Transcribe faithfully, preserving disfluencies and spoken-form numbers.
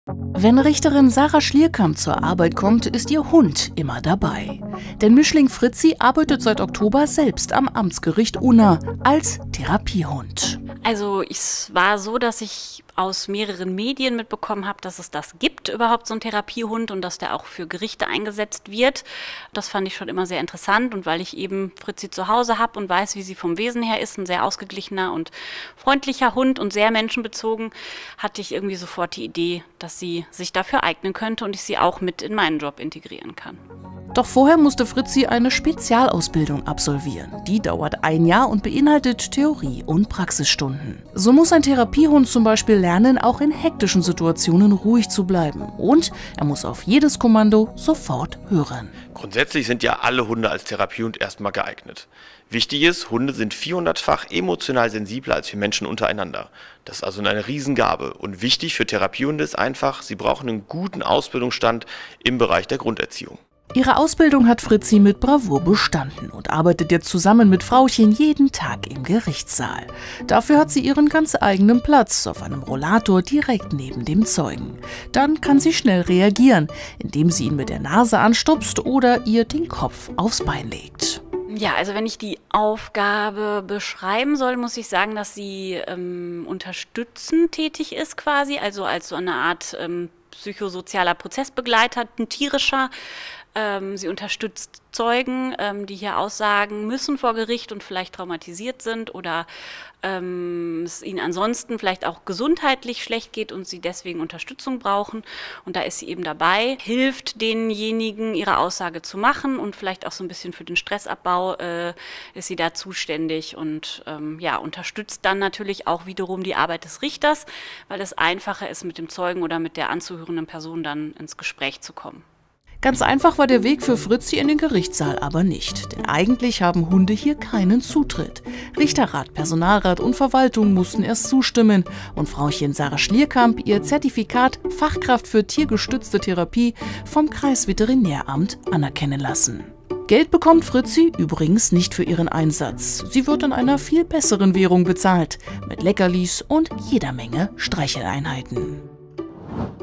Wenn Richterin Sarah Schlierkamp zur Arbeit kommt, ist ihr Hund immer dabei. Denn Mischling Fritzi arbeitet seit Oktober selbst am Amtsgericht Unna als Therapiehund. Also es war so, dass ich aus mehreren Medien mitbekommen habe, dass es das gibt, überhaupt so einen Therapiehund, und dass der auch für Gerichte eingesetzt wird. Das fand ich schon immer sehr interessant, und weil ich eben Fritzi zu Hause habe und weiß, wie sie vom Wesen her ist, ein sehr ausgeglichener und freundlicher Hund und sehr menschenbezogen, hatte ich irgendwie sofort die Idee, dass sie sich dafür eignen könnte und ich sie auch mit in meinen Job integrieren kann. Doch vorher musste Fritzi eine Spezialausbildung absolvieren. Die dauert ein Jahr und beinhaltet Theorie- und Praxisstunden. So muss ein Therapiehund zum Beispiel lernen, auch in hektischen Situationen ruhig zu bleiben. Und er muss auf jedes Kommando sofort hören. Grundsätzlich sind ja alle Hunde als Therapiehund erstmal geeignet. Wichtig ist, Hunde sind vierhundertfach emotional sensibler als wir Menschen untereinander. Das ist also eine Riesengabe. Und wichtig für Therapiehunde ist einfach, sie brauchen einen guten Ausbildungsstand im Bereich der Grunderziehung. Ihre Ausbildung hat Fritzi mit Bravour bestanden und arbeitet jetzt zusammen mit Frauchen jeden Tag im Gerichtssaal. Dafür hat sie ihren ganz eigenen Platz auf einem Rollator direkt neben dem Zeugen. Dann kann sie schnell reagieren, indem sie ihn mit der Nase anstupst oder ihr den Kopf aufs Bein legt. Ja, also wenn ich die Aufgabe beschreiben soll, muss ich sagen, dass sie ähm, unterstützend tätig ist quasi, also als so eine Art ähm, psychosozialer Prozessbegleiter, ein tierischer. Ähm, sie unterstützt Zeugen, ähm, die hier aussagen müssen vor Gericht und vielleicht traumatisiert sind oder ähm, es ihnen ansonsten vielleicht auch gesundheitlich schlecht geht und sie deswegen Unterstützung brauchen. Und da ist sie eben dabei, hilft denjenigen, ihre Aussage zu machen, und vielleicht auch so ein bisschen für den Stressabbau äh, ist sie da zuständig und ähm, ja, unterstützt dann natürlich auch wiederum die Arbeit des Richters, weil es einfacher ist, mit dem Zeugen oder mit der anzuhörenden Person dann ins Gespräch zu kommen. Ganz einfach war der Weg für Fritzi in den Gerichtssaal aber nicht, denn eigentlich haben Hunde hier keinen Zutritt. Richterrat, Personalrat und Verwaltung mussten erst zustimmen und Frauchen Sarah Schlierkamp ihr Zertifikat Fachkraft für tiergestützte Therapie vom Kreisveterinäramt anerkennen lassen. Geld bekommt Fritzi übrigens nicht für ihren Einsatz. Sie wird in einer viel besseren Währung bezahlt, mit Leckerlis und jeder Menge Streicheleinheiten.